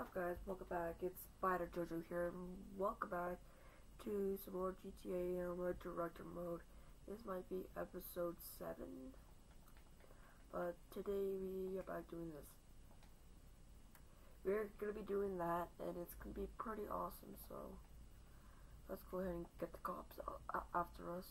up, guys? Welcome back. It's Spider Jojo here, and welcome back to some more GTA Director Mode. This might be episode 7, but today we are back doing this. We're gonna be doing that, and it's gonna be pretty awesome. So let's go ahead and get the cops after us.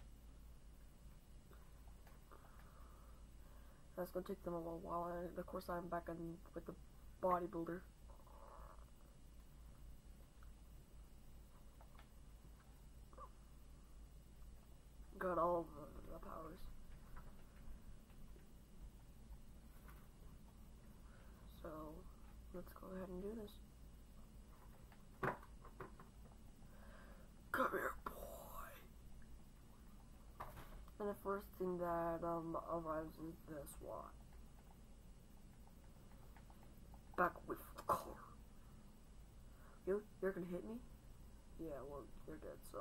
That's gonna take them a little while, and of course I'm back in with the bodybuilder. Got all of the powers. So let's go ahead and do this. Come here, boy. And the first thing that arrives is the SWAT. Back away from the car. You're gonna hit me? Yeah, well, you're dead, so.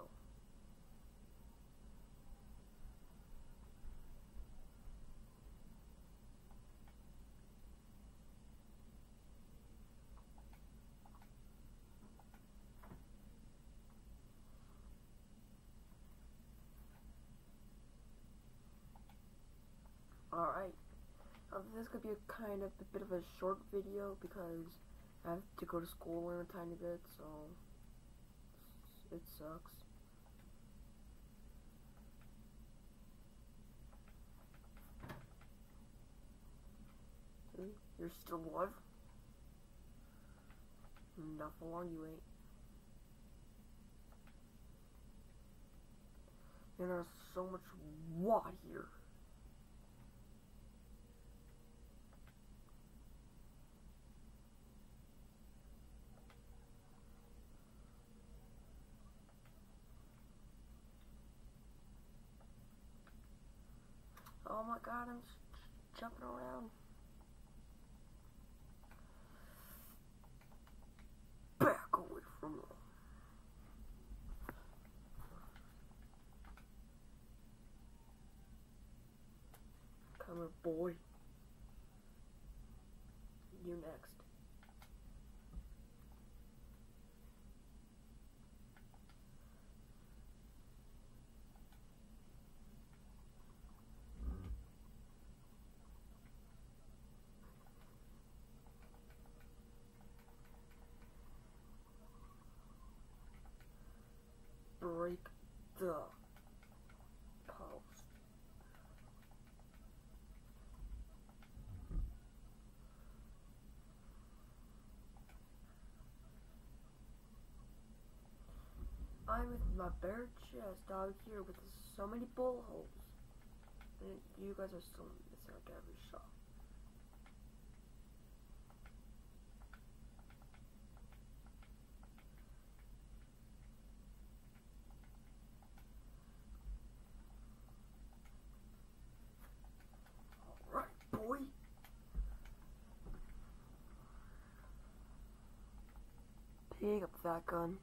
Alright. This could be a kind of a bit of a short video because I have to go to school in a tiny bit, so it sucks. See? You're still alive? Not for long, you ain't. And there's so much SWAT here. Oh my god, I'm jumping around. Back away from them. Come here, boy. You next. Break the post. I'm with my bare chest out here with so many bullet holes. And you guys are still missing like every shot. Alright, boy. Pick up that gun.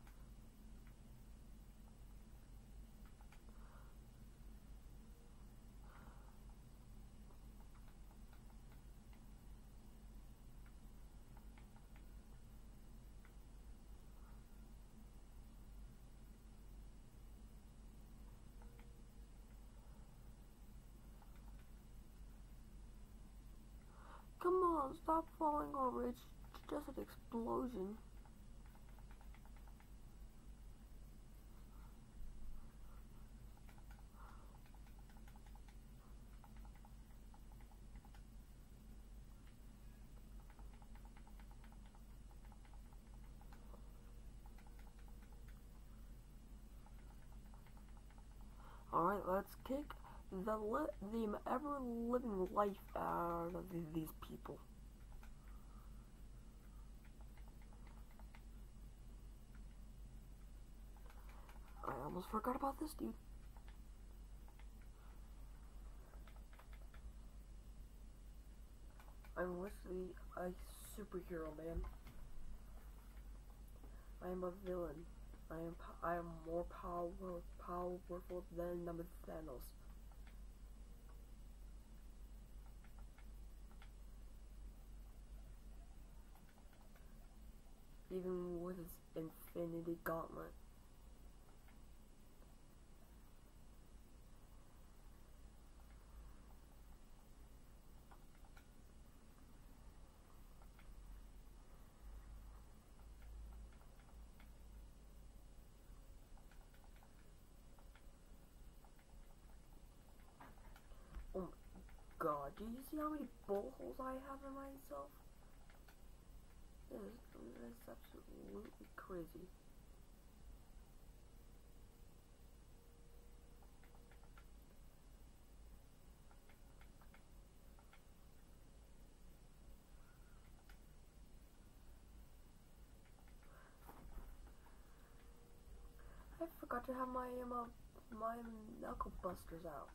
Come on, stop falling over. It's just an explosion. Alright, let's kick the ever-living life out of these people. I almost forgot about this dude. I'm literally a superhero, man. I am a villain. I am more powerful than Thanos. even with his infinity gauntlet. Oh my god, do you see how many bullet holes I have in myself? This is absolutely crazy. I forgot to have my knuckle busters out.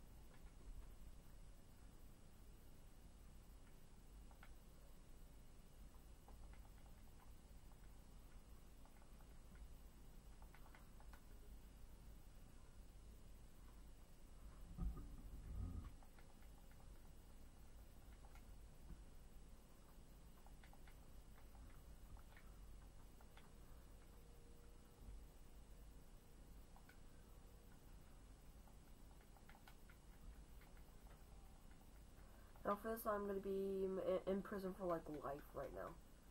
Now for this, I'm gonna be in prison for like life right now.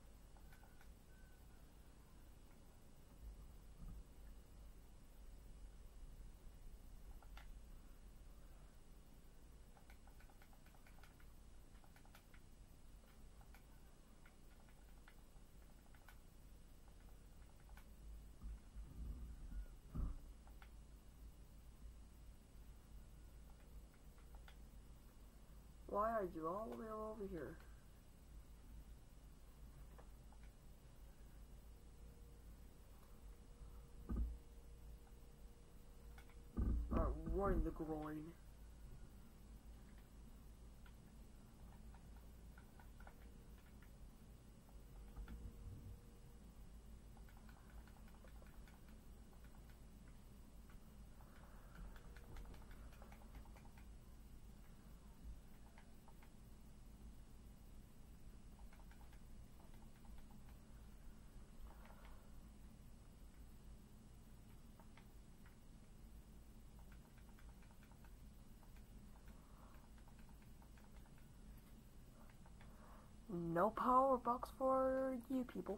Why are you all the way over here? Right in the groin. No power box for you people.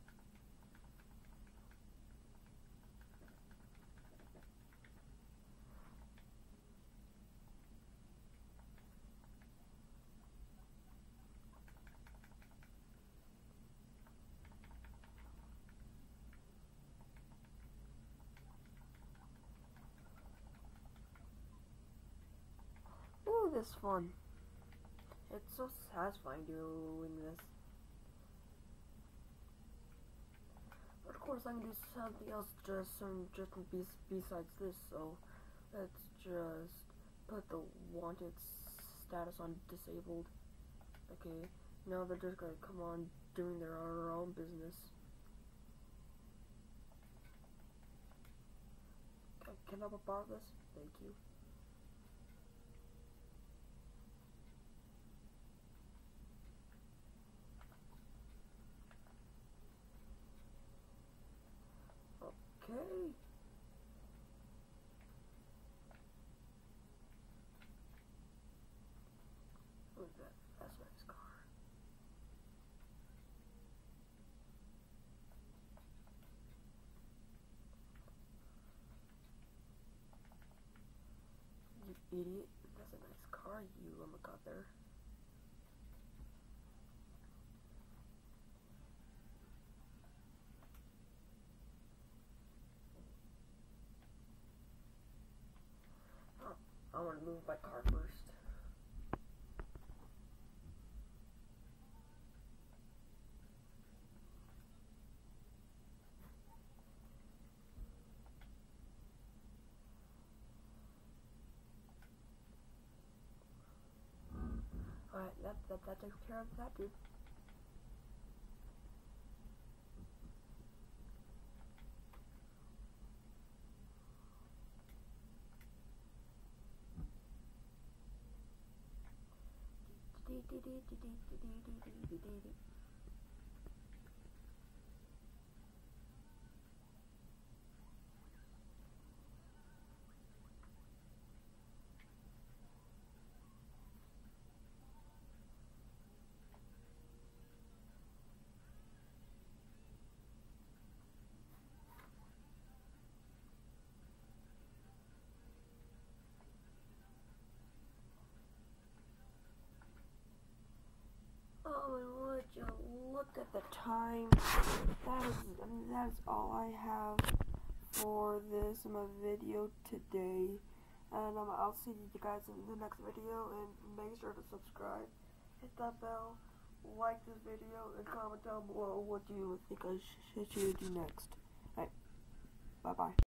Ooh, this is fun. It's so satisfying doing this. But of course, I can do something else besides this. So let's just put the wanted status on disabled. Okay, now they're just gonna come on doing their own business. Can I borrow this? Thank you. Okay. Look at that. That's a nice car. You idiot. That's a nice car you got there. Oh, I want to move my car first. Alright, that takes care of that dude. look at the time. That is all I have for this video today. And I'll see you guys in the next video. And make sure to subscribe, hit that bell, like this video, and comment down below what you think I should do next. Alright, bye bye.